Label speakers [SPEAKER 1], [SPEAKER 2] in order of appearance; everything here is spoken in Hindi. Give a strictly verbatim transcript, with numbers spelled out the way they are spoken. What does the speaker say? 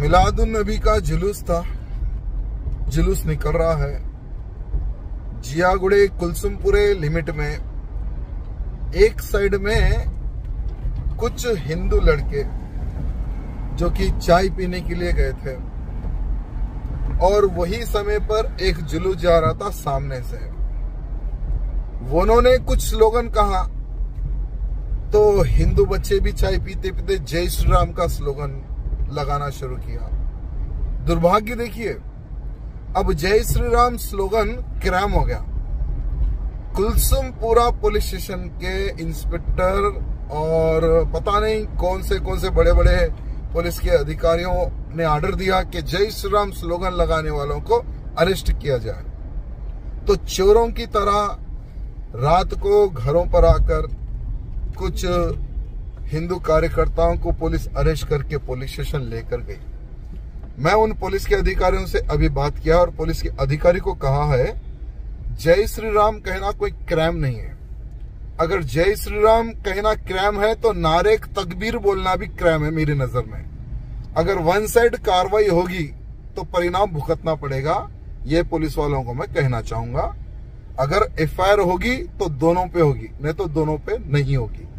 [SPEAKER 1] मिलादुन्नबी का जुलूस था, जुलूस निकल रहा है जियागुड़े कुलसुमपुरे लिमिट में। एक साइड में कुछ हिंदू लड़के जो कि चाय पीने के लिए गए थे और वही समय पर एक जुलूस जा रहा था सामने से। उन्होंने कुछ स्लोगन कहा तो हिंदू बच्चे भी चाय पीते पीते जय श्री राम का स्लोगन लगाना शुरू किया। दुर्भाग्य देखिए, अब जय श्री राम स्लोगन क्रैम हो गया। कुलसुमपुरा पुलिस स्टेशन के इंस्पेक्टर और पता नहीं कौन से कौन से बड़े बड़े पुलिस के अधिकारियों ने ऑर्डर दिया कि जय श्री राम स्लोगन लगाने वालों को अरेस्ट किया जाए। तो चोरों की तरह रात को घरों पर आकर कुछ हिंदू कार्यकर्ताओं को पुलिस अरेस्ट करके पुलिस स्टेशन लेकर गई। मैं उन पुलिस के अधिकारियों से अभी बात किया और पुलिस के अधिकारी को कहा है जय श्री राम कहना कोई क्राइम नहीं है। अगर जय श्री राम कहना क्राइम है तो नारे तकबीर बोलना भी क्राइम है मेरी नजर में। अगर वन साइड कार्रवाई होगी तो परिणाम भुगतना पड़ेगा, ये पुलिस वालों को मैं कहना चाहूंगा। अगर एफ आई आर होगी तो दोनों पे होगी, नहीं तो दोनों पे नहीं होगी।